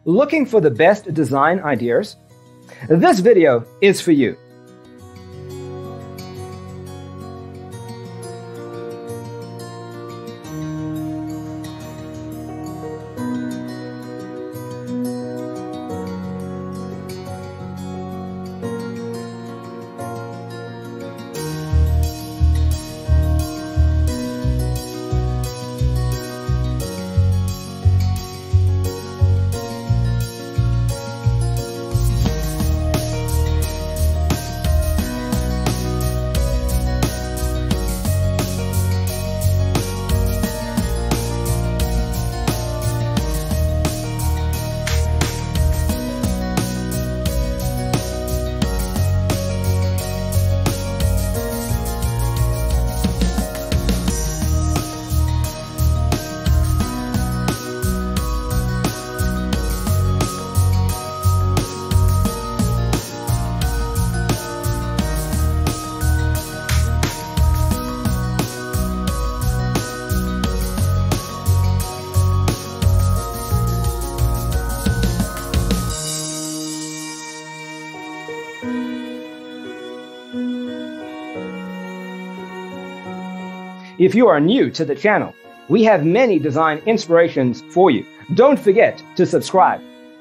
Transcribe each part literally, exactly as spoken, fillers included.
Looking for the best design ideas? This video is for you. If you are new to the channel, we have many design inspirations for you. Don't forget to subscribe.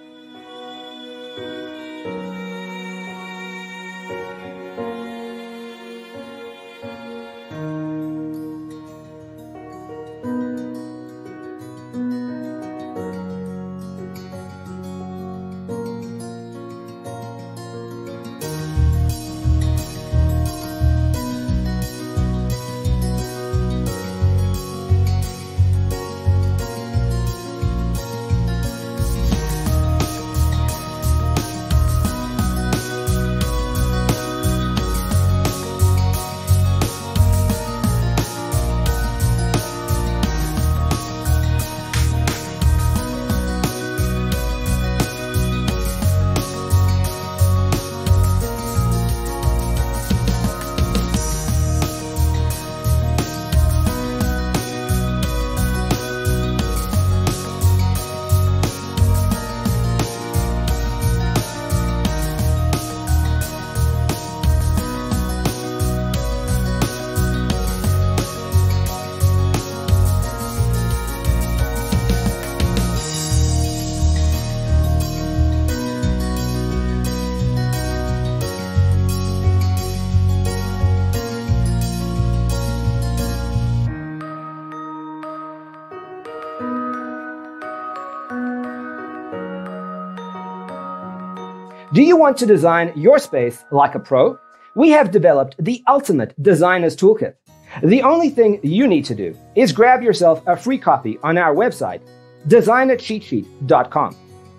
Do you want to design your space like a pro? We have developed the ultimate designer's toolkit. The only thing you need to do is grab yourself a free copy on our website, designer cheat sheet dot com.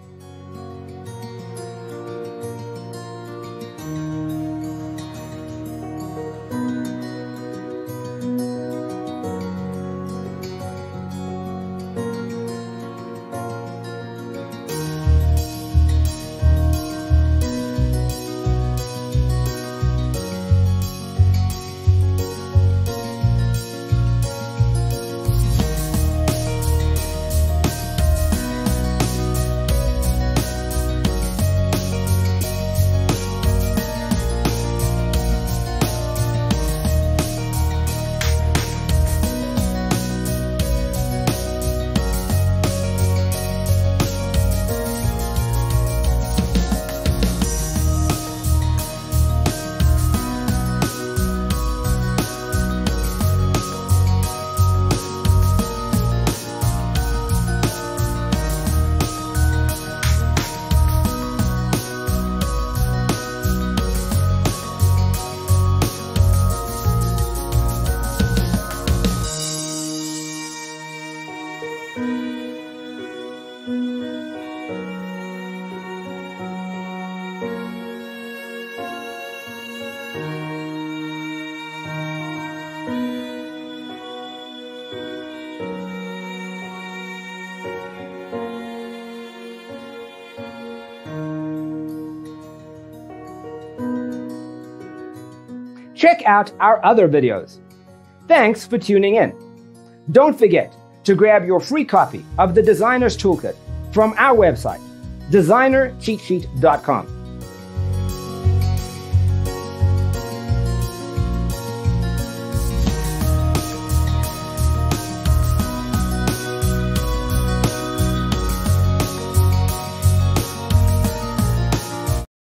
check out our other videos. Thanks for tuning in. Don't forget to grab your free copy of the Designer's Toolkit from our website, designer cheat sheet dot com.